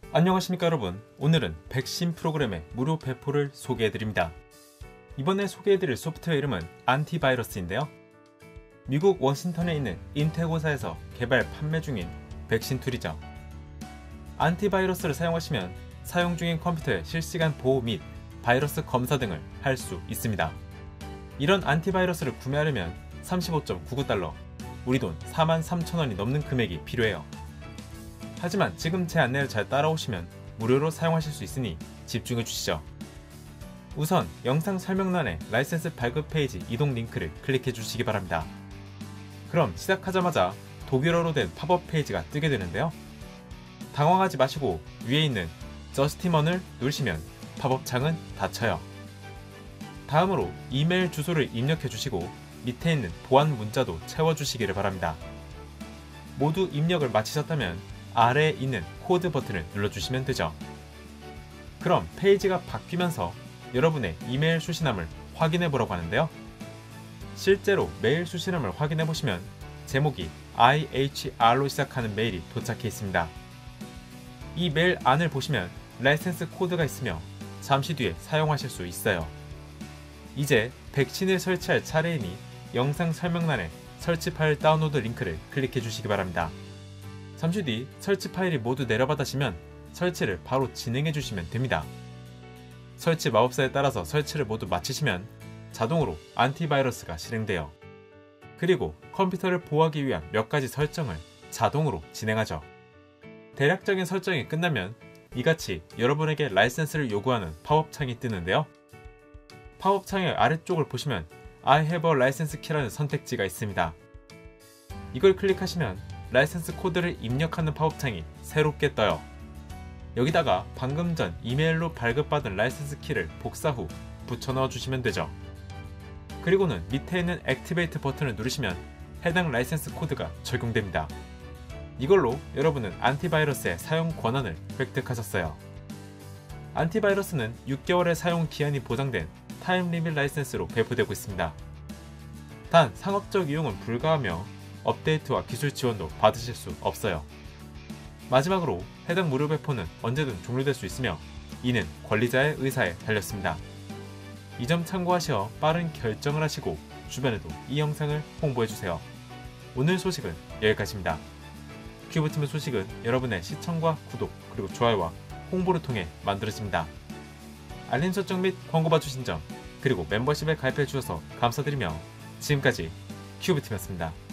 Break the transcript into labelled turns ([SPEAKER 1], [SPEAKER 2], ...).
[SPEAKER 1] 안녕하십니까 여러분. 오늘은 백신 프로그램의 무료 배포를 소개해드립니다. 이번에 소개해드릴 소프트웨어 이름은 안티바이러스인데요. 미국 워싱턴에 있는 인테고사에서 개발 판매 중인 백신 툴이죠. 안티바이러스를 사용하시면 사용 중인 컴퓨터의 실시간 보호 및 바이러스 검사 등을 할 수 있습니다. 이런 안티바이러스를 구매하려면 35.99달러, 우리 돈 43,000원이 넘는 금액이 필요해요. 하지만 지금 제 안내를 잘 따라오시면 무료로 사용하실 수 있으니 집중해 주시죠. 우선 영상 설명란에 라이센스 발급 페이지 이동 링크를 클릭해 주시기 바랍니다. 그럼 시작하자마자 독일어로 된 팝업 페이지가 뜨게 되는데요. 당황하지 마시고 위에 있는 저스티먼을 누르시면 팝업 창은 닫혀요. 다음으로 이메일 주소를 입력해 주시고 밑에 있는 보안 문자도 채워 주시기를 바랍니다. 모두 입력을 마치셨다면 아래에 있는 코드 버튼을 눌러주시면 되죠. 그럼 페이지가 바뀌면서 여러분의 이메일 수신함을 확인해 보라고 하는데요. 실제로 메일 수신함을 확인해 보시면 제목이 IHR로 시작하는 메일이 도착해 있습니다. 이 메일 안을 보시면 라이센스 코드가 있으며 잠시 뒤에 사용하실 수 있어요. 이제 백신을 설치할 차례이니 영상 설명란에 설치 파일 다운로드 링크를 클릭해 주시기 바랍니다. 잠시 뒤 설치 파일이 모두 내려받으시면 설치를 바로 진행해 주시면 됩니다. 설치 마법사에 따라서 설치를 모두 마치시면 자동으로 안티바이러스가 실행돼요. 그리고 컴퓨터를 보호하기 위한 몇 가지 설정을 자동으로 진행하죠. 대략적인 설정이 끝나면 이같이 여러분에게 라이센스를 요구하는 팝업 창이 뜨는데요. 팝업 창의 아래쪽을 보시면 I have a license key라는 선택지가 있습니다. 이걸 클릭하시면 라이센스 코드를 입력하는 팝업창이 새롭게 떠요. 여기다가 방금 전 이메일로 발급받은 라이센스 키를 복사 후 붙여 넣어 주시면 되죠. 그리고는 밑에 있는 액티베이트 버튼을 누르시면 해당 라이센스 코드가 적용됩니다. 이걸로 여러분은 안티바이러스의 사용 권한을 획득하셨어요. 안티바이러스는 6개월의 사용 기한이 보장된 타임 리밋 라이센스로 배포되고 있습니다. 단 상업적 이용은 불가하며 업데이트와 기술 지원도 받으실 수 없어요. 마지막으로 해당 무료 배포는 언제든 종료될 수 있으며 이는 관리자의 의사에 달렸습니다. 이 점 참고하시어 빠른 결정을 하시고 주변에도 이 영상을 홍보해주세요. 오늘 소식은 여기까지입니다. 큐브팀의 소식은 여러분의 시청과 구독 그리고 좋아요와 홍보를 통해 만들어집니다. 알림 설정 및 광고 봐주신 점 그리고 멤버십에 가입해 주셔서 감사드리며 지금까지 큐브팀이었습니다.